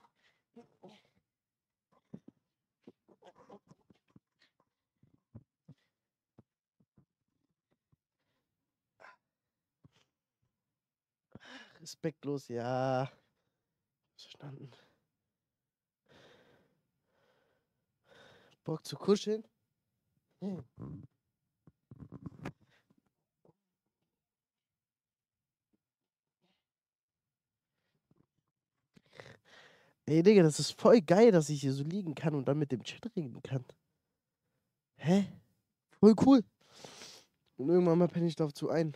Respektlos, ja. Verstanden. Bock zu kuscheln? Ey, Digga, das ist voll geil, dass ich hier so liegen kann und dann mit dem Chat reden kann. Hä? Voll cool. Und irgendwann mal penne ich dazu ein.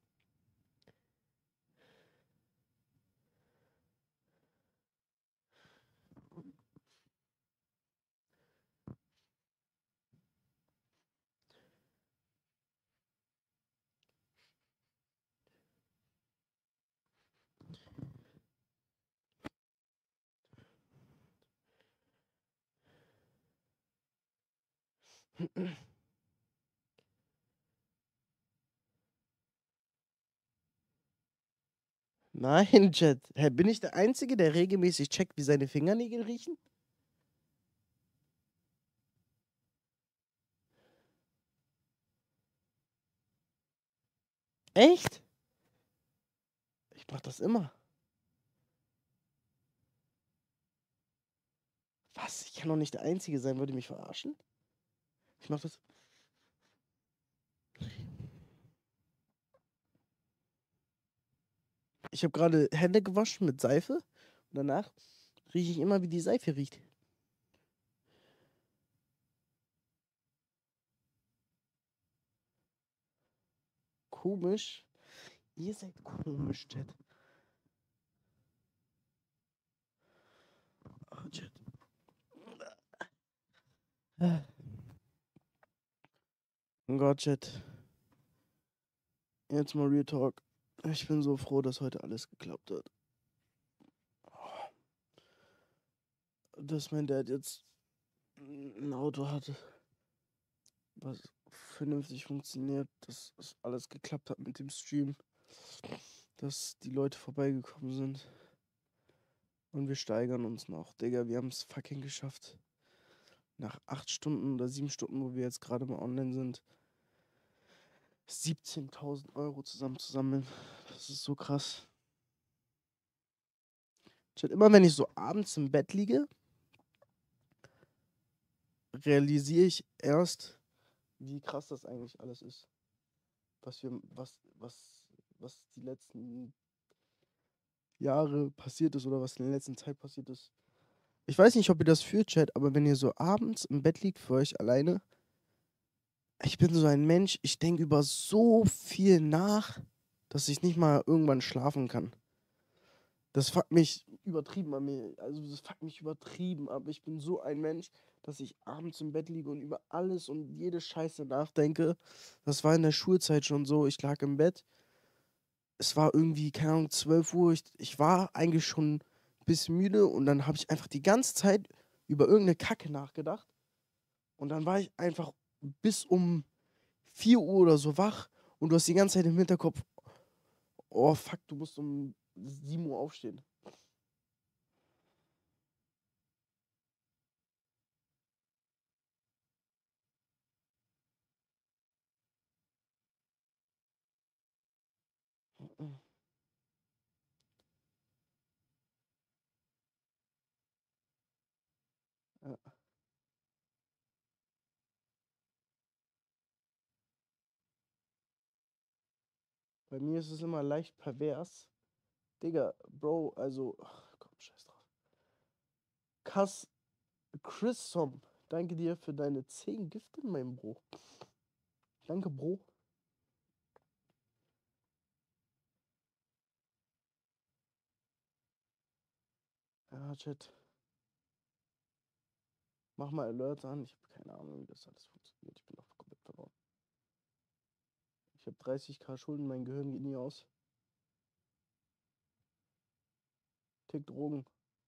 Nein, Chat. Hä, bin ich der Einzige, der regelmäßig checkt, wie seine Fingernägel riechen? Echt? Ich mach das immer. Was? Ich kann doch nicht der Einzige sein. Wollt ihr mich verarschen? Ich mach das... Ich habe gerade Hände gewaschen mit Seife und danach rieche ich immer, wie die Seife riecht. Komisch. Ihr seid komisch, Chat. Oh, Chat. Oh Gott, Chat. Jetzt mal Real Talk. Ich bin so froh, dass heute alles geklappt hat. Dass mein Dad jetzt ein Auto hatte, was vernünftig funktioniert, dass es alles geklappt hat mit dem Stream, dass die Leute vorbeigekommen sind. Und wir steigern uns noch. Digga, wir haben es fucking geschafft. Nach 8 Stunden oder 7 Stunden, wo wir jetzt gerade mal online sind, 17.000 Euro zusammenzusammeln. Das ist so krass. Immer wenn ich so abends im Bett liege, realisiere ich erst, wie krass das eigentlich alles ist. Was die letzten Jahre passiert ist oder was in der letzten Zeit passiert ist. Ich weiß nicht, ob ihr das fühlt, Chat, aber wenn ihr so abends im Bett liegt für euch alleine, ich bin so ein Mensch, ich denke über so viel nach, dass ich nicht mal irgendwann schlafen kann. Das fuckt mich übertrieben an mir. Also das fuckt mich übertrieben ab. Ich bin so ein Mensch, dass ich abends im Bett liege und über alles und jede Scheiße nachdenke. Das war in der Schulzeit schon so. Ich lag im Bett. Es war irgendwie, keine Ahnung, 12 Uhr. Ich war eigentlich schon ein bisschen müde und dann habe ich einfach die ganze Zeit über irgendeine Kacke nachgedacht. Und dann war ich einfach bis um 4 Uhr oder so wach und du hast die ganze Zeit im Hinterkopf, oh fuck, du musst um 7 Uhr aufstehen. Ja. Bei mir ist es immer leicht pervers. Digga, Bro, also, ach, komm, scheiß drauf. Chris Som, danke dir für deine 10 Gifte, mein Bro. Danke, Bro. Ja, Chat. Mach mal Alerts an. Ich habe keine Ahnung, wie das alles funktioniert. Ich bin auch komplett verloren. Ich habe 30.000 Schulden, mein Gehirn geht nie aus. Tick Drogen.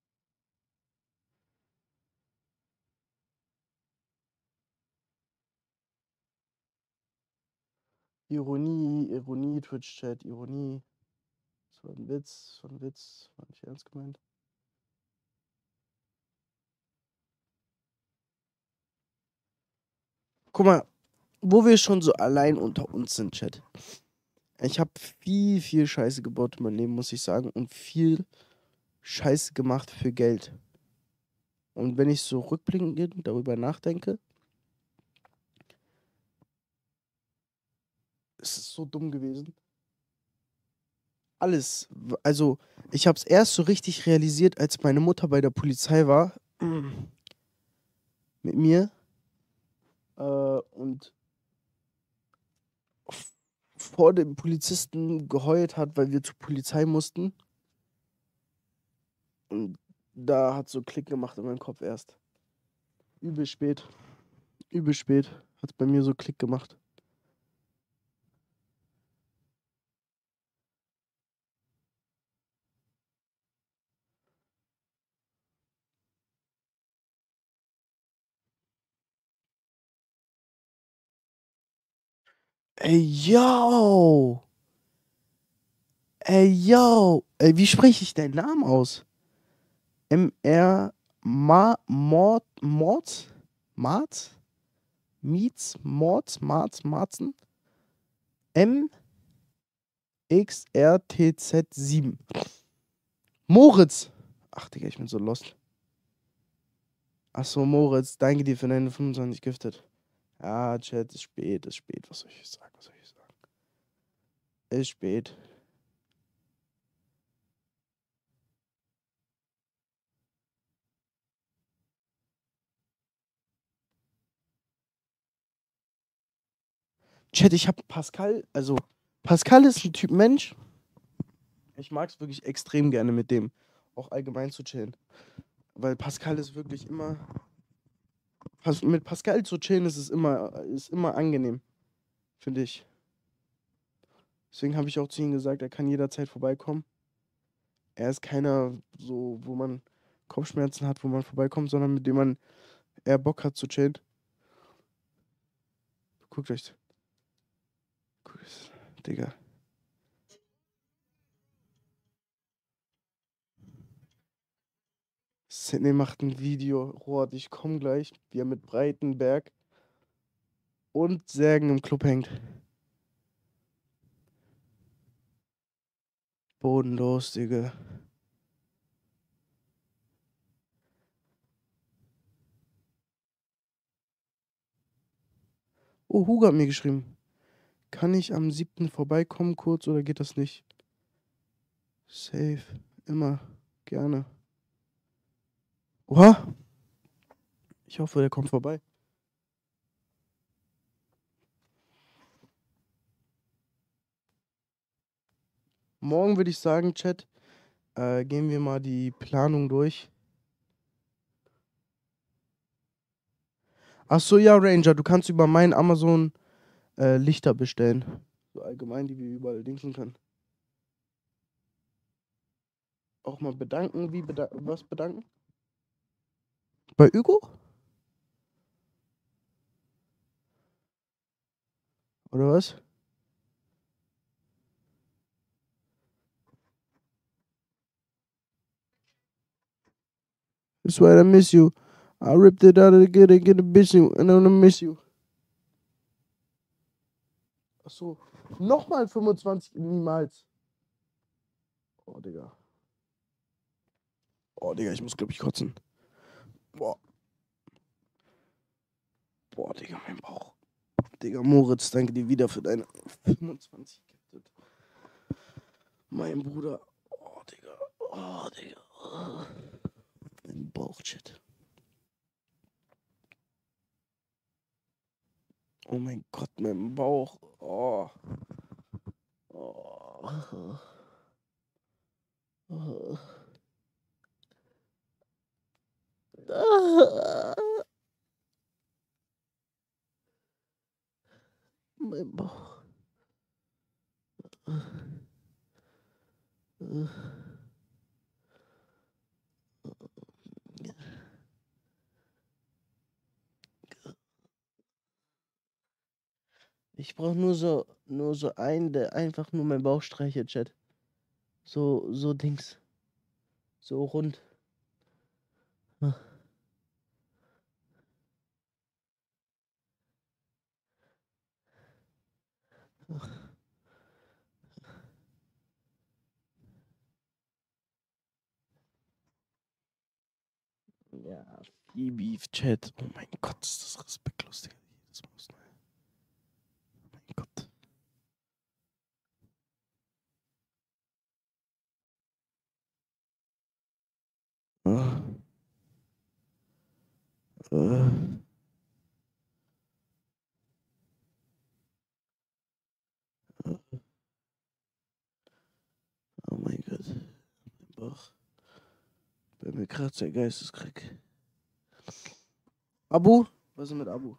Ironie, Twitch-Chat, Ironie. Das war ein Witz, war nicht ernst gemeint. Guck mal, wo wir schon so allein unter uns sind, Chat. Ich habe viel Scheiße gebaut in meinem Leben, muss ich sagen. Und viel Scheiße gemacht für Geld. Und wenn ich so rückblickend darüber nachdenke, ist es so dumm gewesen. Alles. Also, ich habe es erst so richtig realisiert, als meine Mutter bei der Polizei war. Mit mir. Und vor dem Polizisten geheult hat, weil wir zur Polizei mussten. Und da hat so Klick gemacht in meinem Kopf erst. Übel spät. Übel spät hat es bei mir so Klick gemacht. Ey, yo! Ey, yo! Ey, wie spreche ich deinen Namen aus? M-R... Mort? Marz? Mietz? Mords? Marzen? MXRTZ7. Moritz! Ach, Digga, ich bin so lost. Achso, Moritz, danke dir für deine 25 giftet. Ja, Chat, ist spät, ist spät. Was soll ich sagen? Was soll ich sagen? Ist spät. Chat, ich hab Pascal, also Pascal ist ein Typ Mensch. Ich mag es wirklich extrem gerne mit dem auch allgemein zu chillen. Weil Pascal ist wirklich immer. Mit Pascal zu chillen ist immer angenehm. Finde ich. Deswegen habe ich auch zu ihm gesagt, er kann jederzeit vorbeikommen. Er ist keiner, so, wo man Kopfschmerzen hat, wo man vorbeikommt, sondern mit dem man eher Bock hat zu chillen. Guckt euch. Guckt euch, Digga. Sydney macht ein Video. Robert, ich komm gleich, wie er mit Breitenberg und Särgen im Club hängt. Bodenlos, Digga. Oh, Hugo hat mir geschrieben. Kann ich am 7. vorbeikommen kurz oder geht das nicht? Safe. Immer. Gerne. Oha. Ich hoffe, der kommt vorbei. Morgen würde ich sagen, Chat, gehen wir mal die Planung durch. Ach so, ja, Ranger, du kannst über meinen Amazon Lichter bestellen. So allgemein, die wir überall dingsen können. Auch mal bedanken. Was bedanken? Bei Hugo? Oder was? That's why I miss you. I ripped it out of the good and get a bitch and I'm gonna miss you. Achso. Nochmal 25, niemals. Oh, Digga. Oh, Digga, ich muss, glaube ich, kotzen. Boah. Boah, Digga, mein Bauch. Digga, Moritz, danke dir wieder für deine 25 Gifted. Mein Bruder. Oh, Digga. Oh, Digga. Oh. Mein Bauch, shit. Oh mein Gott, mein Bauch. Oh. Oh. Oh. Ah. Mein Bauch. Ich brauche nur so einen, der einfach nur meinen Bauch streichelt, Chat. So Dings. So rund. Ah. E-Beef Chat. Oh mein Gott, ist das respektlos, Digga. Das muss, ne? Oh mein Gott. Oh mein Gott. Mein Bauch. Bei mir kratzt der Geisteskrieg. Abu? Was ist mit Abu?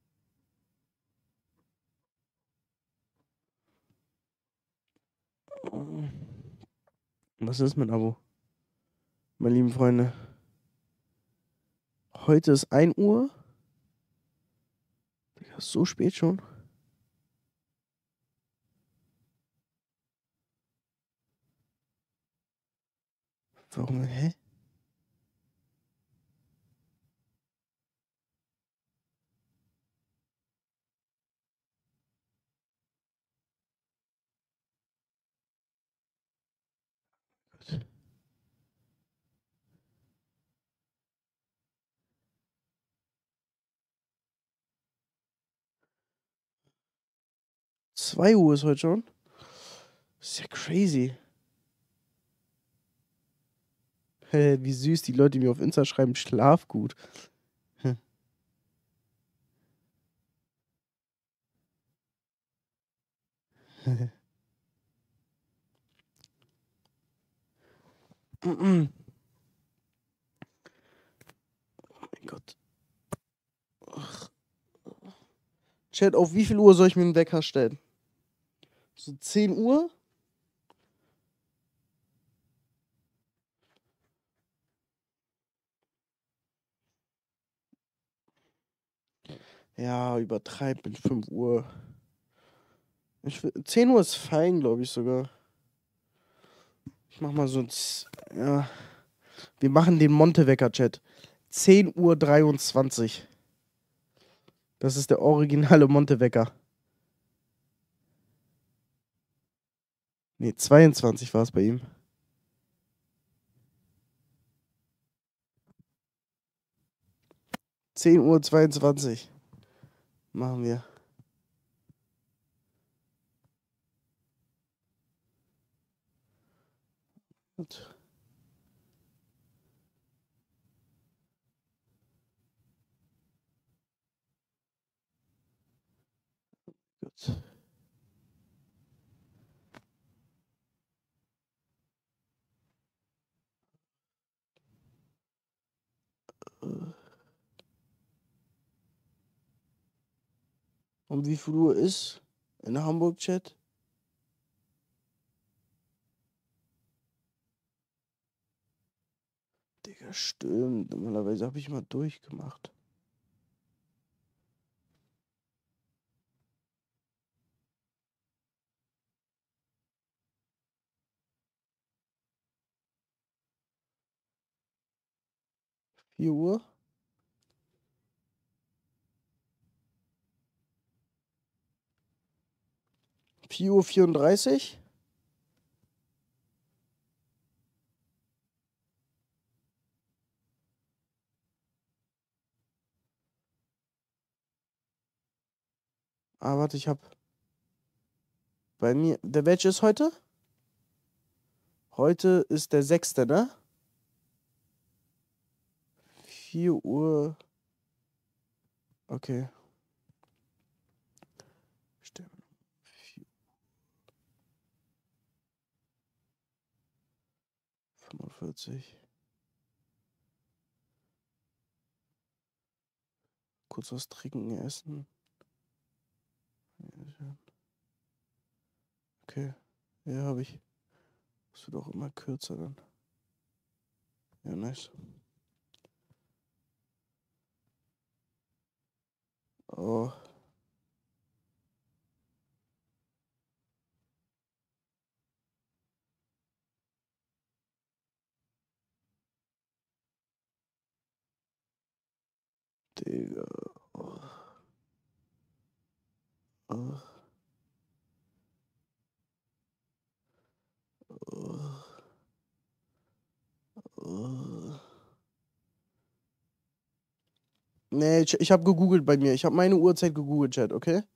Was ist mit Abu? Meine lieben Freunde. Heute ist 1 Uhr. Digga, ist so spät schon. Warum? Hä? Gott. Zwei Uhr ist heute schon. Das ist ja crazy. Hä, wie süß die Leute, die mir auf Insta schreiben, schlaf gut. Hm. Oh mein Gott. Ach. Chat, auf wie viel Uhr soll ich mir einen Wecker stellen? So 10 Uhr? Ja, übertreib mit 5 Uhr. 10 Uhr ist fein, glaube ich sogar. Ich mach mal so ein... Ja. Wir machen den Monte-Wecker-Chat. 10:23 Uhr. Das ist der originale Monte-Wecker. Nee, 22 war es bei ihm. Uhr 22 machen wir. Gut. Gut. Um wie viel Uhr ist in Hamburg, Chat? Digga, stimmt. Normalerweise habe ich mal durchgemacht. Vier Uhr? 4:34 Uhr? Ah, warte, ich hab. Bei mir. Der welche ist heute? Heute ist der 6., ne? 4 Uhr. Okay. Stimmt. 4:45. Kurz was trinken, essen. Okay. Ja, habe ich. Das wird auch immer kürzer dann. Ja, nice. Oh. Digga. Oh. Oh. Oh. Oh. Nee, ich habe gegoogelt bei mir. Ich habe meine Uhrzeit gegoogelt, Chat, okay?